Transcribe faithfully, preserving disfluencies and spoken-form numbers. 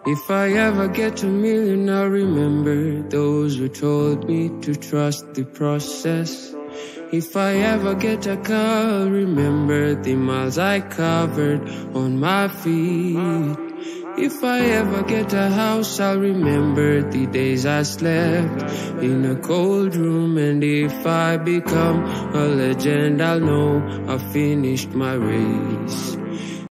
If I ever get a million, I'll remember those who told me to trust the process. If I ever get a car, I'll remember the miles I covered on my feet. If I ever get a house, I'll remember the days I slept in a cold room. And if I become a legend, I'll know I finished my race.